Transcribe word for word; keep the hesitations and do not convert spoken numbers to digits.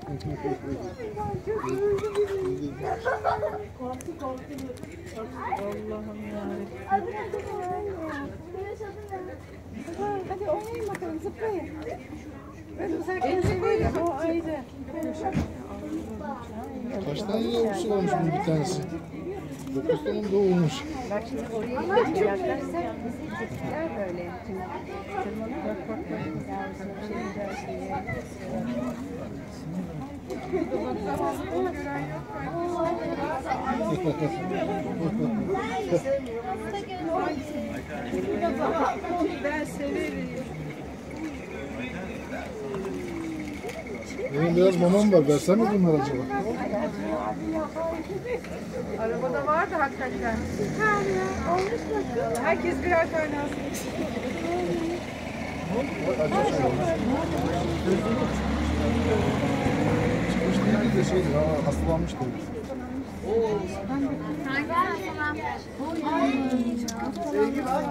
Korktu korktu. Allah'ım yarabbim. Hadi oynayın bakalım, zıplayın. Ben uzaktan severim, o ayrı. Kaç tane yavrusu varmış bunun bir tanesi? Dokuz tane doğurmuş. Bak şimdi oraya yaklaşsak bizi tetikler böyle. Tırmanıp bak bak bak. Yavrusu bir şey güzel şey. Ben severim. Benim biraz mamam var. Versem mi bunlar acaba? Arabada var da hakikaten. Herkes birer tane alsın. Çıkmış değildi de şeydi. Ha, hastalanmıştı. Sevgi var.